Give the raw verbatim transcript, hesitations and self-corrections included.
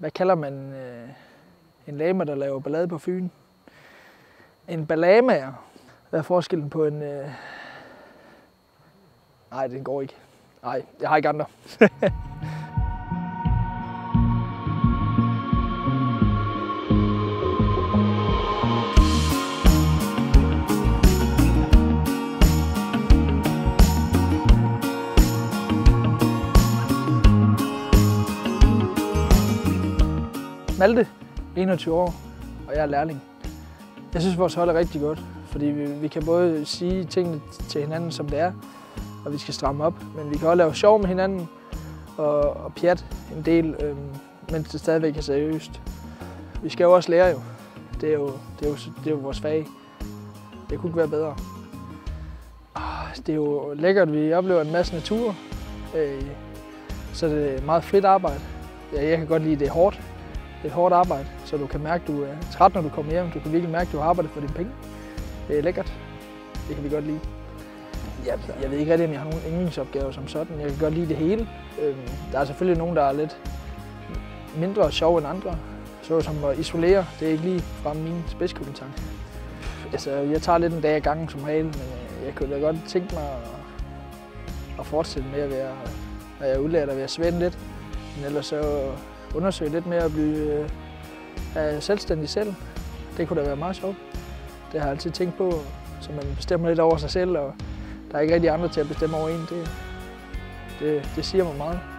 Hvad kalder man øh, en lama, der laver ballade på Fyn? En ballamager. Hvad er forskellen på en... Øh... Nej, den går ikke. Nej, jeg har ikke andre. Malte, enogtyve år, og jeg er lærling. Jeg synes, vores hold er rigtig godt, fordi vi, vi kan både sige tingene til hinanden, som det er, og vi skal stramme op, men vi kan også lave sjov med hinanden og, og pjat en del, øhm, mens det stadigvæk er seriøst. Vi skal jo også lære jo. Det er jo, det er jo, det er jo vores fag. Det kunne ikke være bedre. Det er jo lækkert, at vi oplever en masse natur, øh, så det er meget frit arbejde. Ja, jeg kan godt lide, at det er hårdt. Det er et hårdt arbejde, så du kan mærke, at du er træt, når du kommer hjem. Du kan virkelig mærke, at du har arbejdet for dine penge. Det er lækkert. Det kan vi godt lide. Jeg, jeg ved ikke rigtig, om jeg har nogle yndlingsopgaver som sådan. Jeg kan godt lide det hele. Der er selvfølgelig nogen, der er lidt mindre sjove end andre. Så som at isolere, det er ikke lige fra min spidskompetence. Altså, jeg tager lidt en dag ad gangen som regel, men jeg kunne da godt tænke mig at fortsætte med at være, når jeg er udlært, at være svend lidt. Men ellers så undersøge lidt mere at blive øh, selvstændig selv. Det kunne da være meget sjovt. Det har jeg altid tænkt på, så man bestemmer lidt over sig selv, og der er ikke rigtig andre til at bestemme over en. Det, det, det siger mig meget.